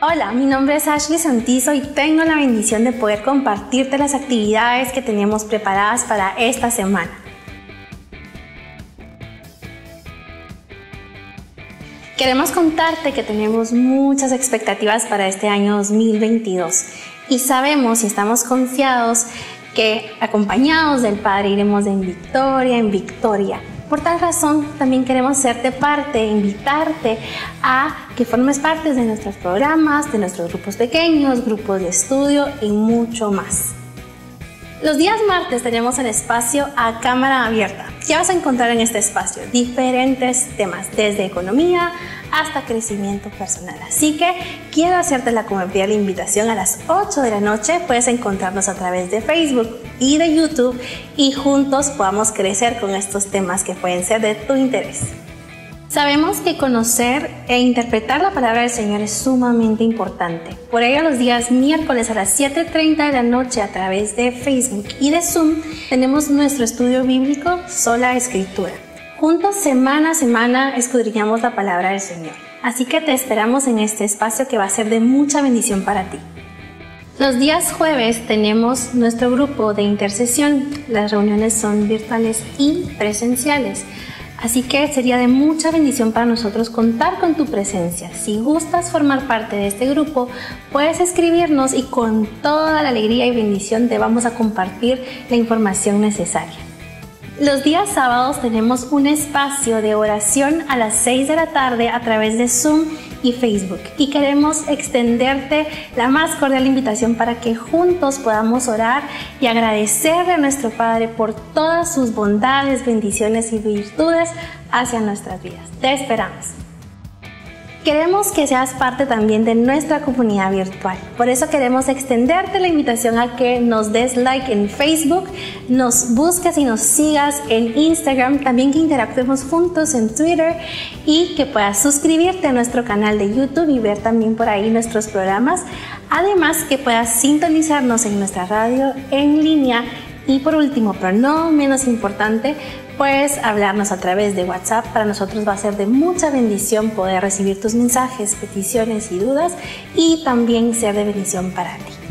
Hola, mi nombre es Ashley Santizo y tengo la bendición de poder compartirte las actividades que tenemos preparadas para esta semana. Queremos contarte que tenemos muchas expectativas para este año 2022 y sabemos y estamos confiados que acompañados del Padre iremos de victoria en victoria. Por tal razón, también queremos hacerte parte, invitarte a que formes parte de nuestros programas, de nuestros grupos pequeños, grupos de estudio y mucho más. Los días martes tenemos el espacio a cámara abierta. ¿Qué vas a encontrar en este espacio? Diferentes temas, desde economía hasta crecimiento personal. Así que quiero hacerte la cordial invitación a las 8 de la noche. Puedes encontrarnos a través de Facebook y de YouTube y juntos podamos crecer con estos temas que pueden ser de tu interés. Sabemos que conocer e interpretar la palabra del Señor es sumamente importante. Por ello, los días miércoles a las 7:30 de la noche a través de Facebook y de Zoom tenemos nuestro estudio bíblico Sola Escritura. Juntos, semana a semana, escudriñamos la palabra del Señor. Así que te esperamos en este espacio que va a ser de mucha bendición para ti. Los días jueves tenemos nuestro grupo de intercesión. Las reuniones son virtuales y presenciales. Así que sería de mucha bendición para nosotros contar con tu presencia. Si gustas formar parte de este grupo, puedes escribirnos y con toda la alegría y bendición te vamos a compartir la información necesaria. Los días sábados tenemos un espacio de oración a las 6 de la tarde a través de Zoom y Facebook. Y queremos extenderte la más cordial invitación para que juntos podamos orar y agradecerle a nuestro Padre por todas sus bondades, bendiciones y virtudes hacia nuestras vidas. Te esperamos. Queremos que seas parte también de nuestra comunidad virtual. Por eso queremos extenderte la invitación a que nos des like en Facebook, nos busques y nos sigas en Instagram, también que interactuemos juntos en Twitter y que puedas suscribirte a nuestro canal de YouTube y ver también por ahí nuestros programas. Además que puedas sintonizarnos en nuestra radio en línea. Y por último, pero no menos importante, puedes hablarnos a través de WhatsApp. Para nosotros va a ser de mucha bendición poder recibir tus mensajes, peticiones y dudas y también ser de bendición para ti.